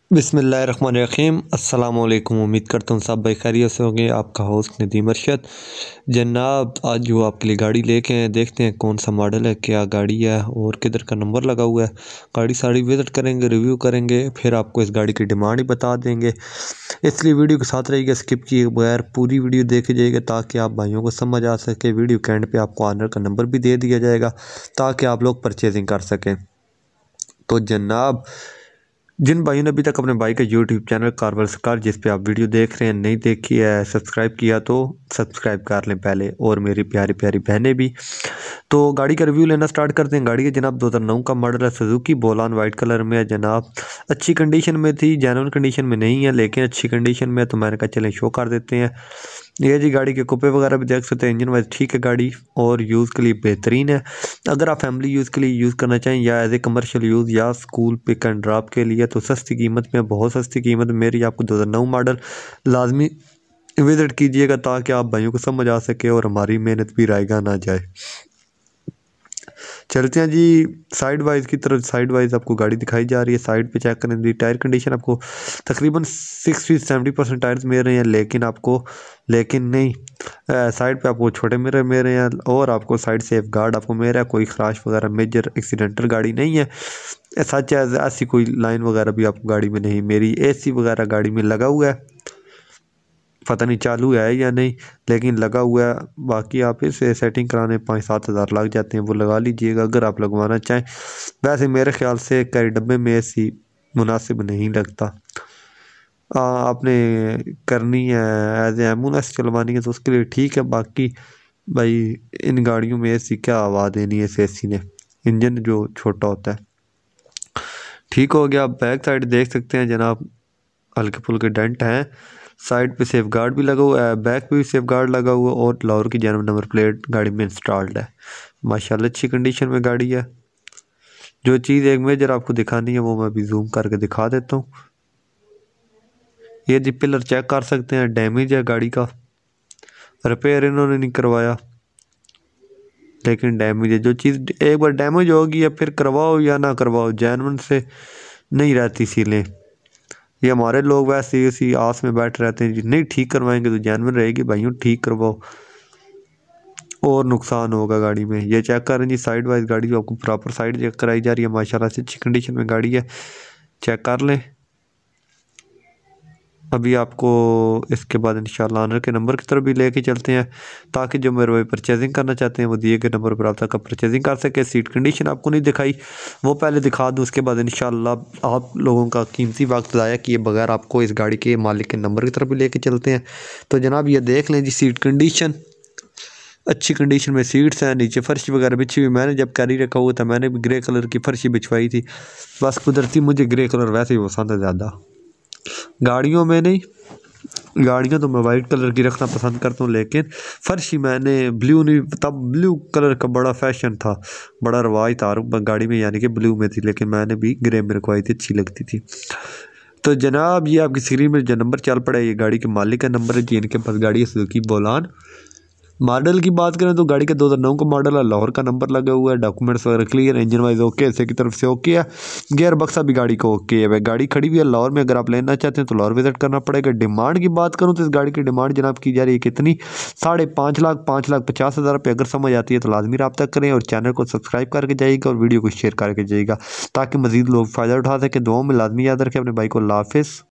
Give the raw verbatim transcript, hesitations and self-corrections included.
बिस्मिल्लाहिर्रहमानिर्रहीम। अस्सलाम वालेकुम। उम्मीद करता हूँ सब भाई खैरियत से होंगे। आपका होस्ट नदीम अरशद जनाब, आज जो आपके लिए गाड़ी लेके हैं, देखते हैं कौन सा मॉडल है, क्या गाड़ी है और किधर का नंबर लगा हुआ है। गाड़ी सारी विज़िट करेंगे, रिव्यू करेंगे, फिर आपको इस गाड़ी की डिमांड ही बता देंगे। इसलिए वीडियो के साथ रहिएगा, स्किप किए बगैर पूरी वीडियो देखे जाइएगा ताकि आप भाइयों को समझ आ सके। वीडियो के एंड पे आपको ऑनर का नंबर भी दे दिया जाएगा ताकि आप लोग परचेजिंग कर सकें। तो जनाब, जिन भाइयों ने अभी तक अपने भाई का यूट्यूब चैनल कारवल कार जिस पे आप वीडियो देख रहे हैं नहीं देखी है, सब्सक्राइब किया तो सब्सक्राइब कर लें पहले, और मेरी प्यारी प्यारी बहनें भी। तो गाड़ी का रिव्यू लेना स्टार्ट करते हैं। गाड़ी है जनाब दो हज़ार नौ का मॉडल है, सुजुकी बोलान वाइट कलर में है जनाब। अच्छी कंडीशन में थी, जेन्युइन कंडीशन में नहीं है लेकिन अच्छी कंडीशन में है, तो मैंने कहा चलें शो कर देते हैं। ये जी गाड़ी के कुप्पे वगैरह भी देख सकते हैं, इंजन वाइज ठीक है गाड़ी और यूज़ के लिए बेहतरीन है। अगर आप फैमिली यूज़ के लिए यूज़ करना चाहें या एज ए कमर्शियल यूज़ या स्कूल पिक एंड ड्रॉप के लिए, तो सस्ती कीमत में, बहुत सस्ती कीमत मेरी आपको दो हज़ार नौ मॉडल लाजमी विज़िट कीजिएगा ताकि आप भाइयों को समझ आ सके और हमारी मेहनत भी रायगा ना जाए। चलते हैं जी साइड वाइज की तरफ। साइड वाइज आपको गाड़ी दिखाई जा रही है। साइड पे चेक करें जी, टायर कंडीशन आपको तकरीबन सिक्सटी सेवेंटी परसेंट टायर्स मिल रहे हैं, लेकिन आपको लेकिन नहीं साइड पे आपको छोटे मिरर मिल रहे हैं और आपको साइड सेफ गार्ड आपको मिल रहा है। कोई क्रैश वगैरह मेजर एक्सीडेंटल गाड़ी नहीं है, सच है। ऐसी कोई लाइन वगैरह भी आपको गाड़ी में नहीं। मेरी एसी वगैरह गाड़ी में लगा हुआ है, पता नहीं चालू है या नहीं लेकिन लगा हुआ है। बाकी आप इसे सेटिंग कराने पाँच सात हज़ार लग जाते हैं, वो लगा लीजिएगा अगर आप लगवाना चाहें। वैसे मेरे ख्याल से कई डब्बे में एसी मुनासिब नहीं लगता। आ, आपने करनी है एज एम्बुलेंस चलवानी है तो उसके लिए ठीक है। बाकी भाई इन गाड़ियों में एसी क्या हवा देनी है, इस एसी ने इंजन जो छोटा होता है। ठीक हो गया। बैक साइड देख सकते हैं जनाब, हल्के फुल्के डेंट हैं। साइड पे सेफ गार्ड भी लगा हुआ है, बैक पे भी सेफ गार्ड लगा हुआ है और लाहौर की जेन्युइन नंबर प्लेट गाड़ी में इंस्टॉल्ड है। माशाल्लाह अच्छी कंडीशन में गाड़ी है। जो चीज़ एक मेजर आपको दिखानी है वो मैं अभी जूम करके दिखा देता हूँ। ये जी पिलर चेक कर सकते हैं, डैमेज है गाड़ी का, रिपेयर इन्होंने नहीं करवाया लेकिन डैमेज है। जो चीज़ एक बार डैमेज होगी या फिर करवाओ या ना करवाओ, जेन्युइन से नहीं रहती सीलें। ये हमारे लोग वैसे इसी आस में बैठ रहते हैं जी, नहीं ठीक करवाएंगे तो जेन्युइन रहेगी भाइयों, ठीक करवाओ और नुकसान होगा गाड़ी में। ये चेक करें जी साइड वाइज गाड़ी जो आपको प्रॉपर साइड चेक कराई जा रही है, माशाल्लाह से अच्छी कंडीशन में गाड़ी है, चेक कर लें। अभी आपको इसके बाद इंशाल्लाह ऑनर के नंबर की तरफ भी लेके चलते हैं ताकि जो मेरे भाई परचेजिंग करना चाहते हैं वो दिए गए नंबर पर आप तक परचेजिंग कर सके। सीट कंडीशन आपको नहीं दिखाई, वो पहले दिखा दूँ, उसके बाद इंशाल्लाह आप लोगों का कीमती वक्त ज़ाया किए बगैर आपको इस गाड़ी के मालिक के नंबर की तरफ भी लेके चलते हैं। तो जनाब ये देख लें जी, सीट कंडीशन अच्छी कंडीशन में सीट्स हैं, नीचे फर्श वगैरह बिछी हुई। मैंने जब कैरी रखा हुआ था मैंने भी ग्रे कलर की फर्शी बिछवाई थी, बस कुदरती मुझे ग्रे कलर वैसे ही पसंद है ज़्यादा, गाड़ियों में नहीं। गाड़ियाँ तो मैं वाइट कलर की रखना पसंद करता हूँ लेकिन फर्शी मैंने ब्लू नहीं, तब ब्लू कलर का बड़ा फैशन था, बड़ा रवाज था गाड़ी में, यानी कि ब्लू में थी, लेकिन मैंने भी ग्रे में रखवाई थी, अच्छी लगती थी। तो जनाब ये आपकी स्क्रीन में जो नंबर चल पड़ा है ये गाड़ी के मालिक का नंबर है जी, इनके पास गाड़ी है सुजुकी बोलान। मॉडल की बात करें तो गाड़ी का दो हज़ार नौ का मॉडल है, लाहौर का नंबर लगा हुआ है, डॉक्यूमेंट्स वगैरह क्लियर, इंजन वाइज ओके, ऐसे की तरफ से ओके है, गियर बक्सा भी गाड़ी को ओके है। गाड़ी खड़ी हुई है लाहौर में, अगर आप लेना चाहते हैं तो लाहौर विजिट करना पड़ेगा। डिमांड की बात करूँ तो इस गाड़ी की डिमांड जनाब की जा रही है कितनी, साढ़े पाँच लाख पाँच लाख पचास हज़ार रुपये। अगर समझ आती है तो लाजमी रब्ता करें और चैनल को सब्सक्राइब करके जाइएगा और वीडियो को शेयर करके जाइएगा ताकि मजीद लोग फ़ायदा उठा सकें। दुआओं में लाजमी याद रखें अपने भाई को। अल्लाह हाफिज़।